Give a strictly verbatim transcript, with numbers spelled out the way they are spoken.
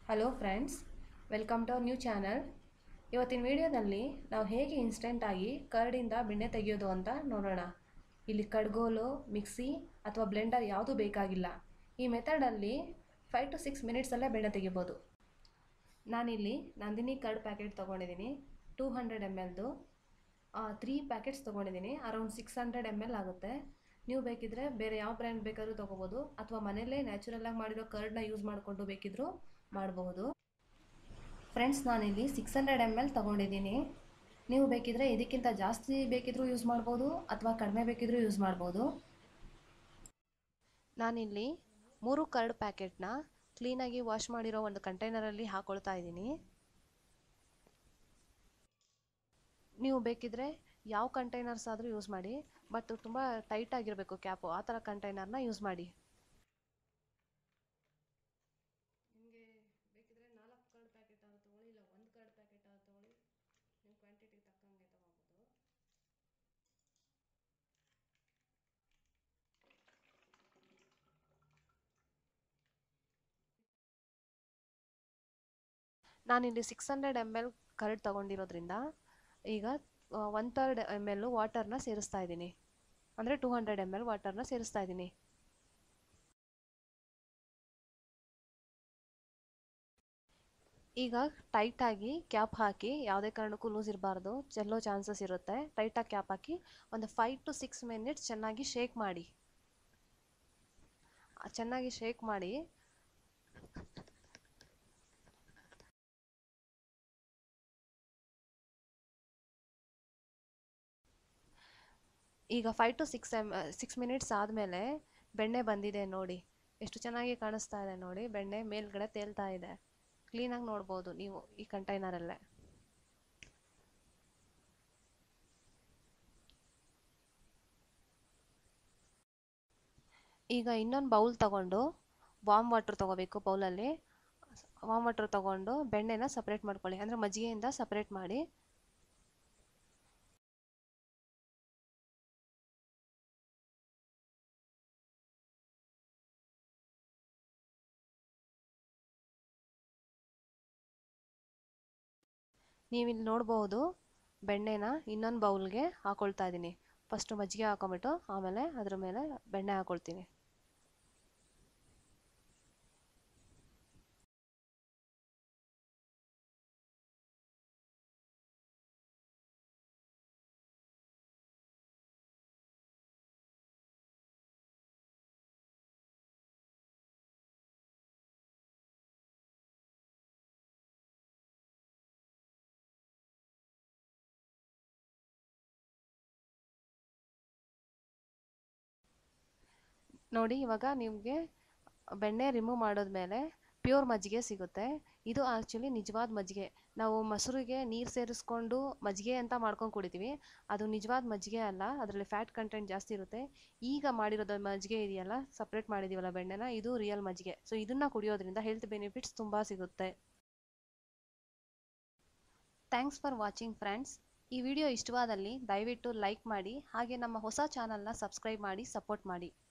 Hello friends, welcome to our new channel. ಇವತ್ತಿನ ವಿಡಿಯೋದಲ್ಲಿ ನಾವು ಹೇಗೆ ಇನ್ಸ್ಟೆಂಟಾಗಿ ಕರ್ಡಿಂದ ಬೆಣ್ಣೆ ತೆಗೆಯೋದು ಅಂತ ನೋಡೋಣ. ಇಲ್ಲಿ ಕಡ್ಗೋಲು, ಮಿಕ್ಸಿ ಅಥವಾ ಬ್ಲೆಂಡರ್ ಯಾವುದೂ ಬೇಕಾಗಿಲ್ಲ. ಈ ಮೆಥಡಲ್ಲಿ ಫೈವ್ ಟು ಸಿಕ್ಸ್ ಮಿನಿಟ್ಸಲ್ಲೇ ಬೆಣ್ಣೆ ತೆಗಿಬೋದು. ನಾನಿಲ್ಲಿ ನಂದಿನಿ ಕರ್ಡ್ ಪ್ಯಾಕೆಟ್ ತೊಗೊಂಡಿದ್ದೀನಿ. ಟೂ ಹಂಡ್ರೆಡ್ ಎಮ್ ಎಲ್ದು ತ್ರೀ ಪ್ಯಾಕೆಟ್ಸ್ ತೊಗೊಂಡಿದ್ದೀನಿ. Around six hundred M L ಆಗುತ್ತೆ. ನೀವು ಬೇಕಿದ್ರೆ ಬೇರೆ ಯಾವ ಬ್ರ್ಯಾಂಡ್ ಬೇಕಾದರೂ ತೊಗೋಬೋದು, ಅಥವಾ ಮನೆಯಲ್ಲೇ ನ್ಯಾಚುರಲಾಗಿ ಮಾಡಿರೋ ಕರ್ಡ್ನ ಯೂಸ್ ಮಾಡಿಕೊಂಡು ಬೇಕಿದ್ರೂ ಮಾಡಬಹುದು. ಫ್ರೆಂಡ್ಸ್, ನಾನಿಲ್ಲಿ ಸಿಕ್ಸ್ ಹಂಡ್ರೆಡ್ ಎಮ್ ಎಲ್ ತೊಗೊಂಡಿದ್ದೀನಿ. ನೀವು ಬೇಕಿದ್ರೆ ಇದಕ್ಕಿಂತ ಜಾಸ್ತಿ ಬೇಕಿದ್ರೂ ಯೂಸ್ ಮಾಡ್ಬೋದು, ಅಥವಾ ಕಡಿಮೆ ಬೇಕಿದ್ರೂ ಯೂಸ್ ಮಾಡ್ಬೋದು. ನಾನಿಲ್ಲಿ ಮೂರು ಕರ್ಡ್ ಪ್ಯಾಕೆಟ್ನ ಕ್ಲೀನಾಗಿ ವಾಶ್ ಮಾಡಿರೋ ಒಂದು ಕಂಟೈನರಲ್ಲಿ ಹಾಕೊಳ್ತಾ ಇದ್ದೀನಿ. ನೀವು ಬೇಕಿದ್ರೆ ಯಾವ ಕಂಟೈನರ್ಸ್ ಆದರೂ ಯೂಸ್ ಮಾಡಿ, ಬಟ್ ತುಂಬ ಟೈಟ್ ಆಗಿರಬೇಕು ಕ್ಯಾಪು, ಆ ಥರ ಕಂಟೈನರ್ನ ಯೂಸ್ ಮಾಡಿ. ನಿಮಗೆ ಬೇಕಿದ್ರೆ ನಾಲ್ಕು ಕರ್ಡ್ ಪ್ಯಾಕೆಟ್ ಆದರೂ ತೊಗೊಳ್ಳಿ, ಇಲ್ಲ ಒಂದು ಕರ್ಡ್ ಪ್ಯಾಕೆಟ್ ಆದರೂ ತೊಗೊಳ್ಳಿ. ನೀವು ಕ್ವಾಂಟಿಟಿಗೆ ತಕ್ಕಂಗೆ ತೊಗೋಬೋದು. ನಾನಿಲ್ಲಿ six hundred M L curd ತೊಗೊಂಡಿರೋದ್ರಿಂದ ಈಗ ಒನ್ ಥರ್ಡ್ ಎಮ್ ಎಲ್ ವಾಟರ್ನ ಸೇರಿಸ್ತಾ ಇದ್ದೀನಿ. ಅಂದರೆ ಟೂ ಹಂಡ್ರೆಡ್ ಎಮ್ ಎಲ್ ವಾಟರ್ನ ಸೇರಿಸ್ತಾ ಇದ್ದೀನಿ. ಈಗ ಟೈಟಾಗಿ ಕ್ಯಾಪ್ ಹಾಕಿ, ಯಾವುದೇ ಕಾರಣಕ್ಕೂ ಲೂಸ್ ಇರಬಾರ್ದು, ಚೆಲ್ಲೋ ಚಾನ್ಸಸ್ ಇರುತ್ತೆ. ಟೈಟಾಗಿ ಕ್ಯಾಪ್ ಹಾಕಿ ಒಂದು ಫೈವ್ ಟು ಸಿಕ್ಸ್ ಮಿನಿಟ್ಸ್ ಚೆನ್ನಾಗಿ ಶೇಕ್ ಮಾಡಿ. ಚೆನ್ನಾಗಿ ಶೇಕ್ ಮಾಡಿ ಈಗ five to six um six minutes ಆದಮೇಲೆ ಬೆಣ್ಣೆ ಬಂದಿದೆ ನೋಡಿ, ಎಷ್ಟು ಚೆನ್ನಾಗಿ ಕಾಣಿಸ್ತಾ ಇದೆ ನೋಡಿ. ಬೆಣ್ಣೆ ಮೇಲ್ಗಡೆ ತೇಲ್ತಾ ಇದೆ. ಕ್ಲೀನಾಗಿ ನೋಡ್ಬೋದು ನೀವು ಈ ಕಂಟೈನರಲ್ಲೇ. ಈಗ ಇನ್ನೊಂದು ಬೌಲ್ ತಗೊಂಡು ವಾಮ್ ವಾಟರ್ ತೊಗೋಬೇಕು. ಬೌಲಲ್ಲಿ ವಾಮ್ ವಾಟರ್ ತೊಗೊಂಡು ಬೆಣ್ಣೆನ ಸಪ್ರೇಟ್ ಮಾಡ್ಕೊಳ್ಳಿ, ಅಂದರೆ ಮಜ್ಜಿಗೆಯಿಂದ ಸಪ್ರೇಟ್ ಮಾಡಿ. ನೀವಿಲ್ಲಿ ನೋಡ್ಬೋದು, ಬೆಣ್ಣೆನ ಇನ್ನೊಂದು ಬೌಲ್ಗೆ ಹಾಕೊಳ್ತಾ ಇದ್ದೀನಿ. ಫಸ್ಟು ಮಜ್ಜಿಗೆ ಹಾಕೊಂಬಿಟ್ಟು ಆಮೇಲೆ ಅದ್ರ ಮೇಲೆ ಬೆಣ್ಣೆ ಹಾಕೊಳ್ತೀನಿ. ನೋಡಿ, ಇವಾಗ ನಿಮಗೆ ಬೆಣ್ಣೆ ರಿಮೂವ್ ಮಾಡೋದ್ಮೇಲೆ ಪ್ಯೂರ್ ಮಜ್ಜಿಗೆ ಸಿಗುತ್ತೆ. ಇದು ಆ್ಯಕ್ಚುಲಿ ನಿಜವಾದ ಮಜ್ಜಿಗೆ. ನಾವು ಮೊಸರಿಗೆ ನೀರು ಸೇರಿಸ್ಕೊಂಡು ಮಜ್ಜಿಗೆ ಅಂತ ಮಾಡ್ಕೊಂಡು ಕುಡಿತೀವಿ, ಅದು ನಿಜವಾದ ಮಜ್ಜಿಗೆ ಅಲ್ಲ. ಅದರಲ್ಲಿ ಫ್ಯಾಟ್ ಕಂಟೆಂಟ್ ಜಾಸ್ತಿ ಇರುತ್ತೆ. ಈಗ ಮಾಡಿರೋದು ಮಜ್ಜಿಗೆ ಇದೆಯಲ್ಲ, ಸಪ್ರೇಟ್ ಮಾಡಿದ್ದೀವಲ್ಲ ಬೆಣ್ಣೆನ, ಇದು ರಿಯಲ್ ಮಜ್ಜಿಗೆ. ಸೊ ಇದನ್ನು ಕುಡಿಯೋದ್ರಿಂದ ಹೆಲ್ತ್ ಬೆನಿಫಿಟ್ಸ್ ತುಂಬ ಸಿಗುತ್ತೆ. Thanks for watching friends. ಈ ವಿಡಿಯೋ ಇಷ್ಟವಾದಲ್ಲಿ ದಯವಿಟ್ಟು ಲೈಕ್ ಮಾಡಿ, ಹಾಗೆ ನಮ್ಮ ಹೊಸ ಚಾನಲ್ನ ಸಬ್ಸ್ಕ್ರೈಬ್ ಮಾಡಿ ಸಪೋರ್ಟ್ ಮಾಡಿ.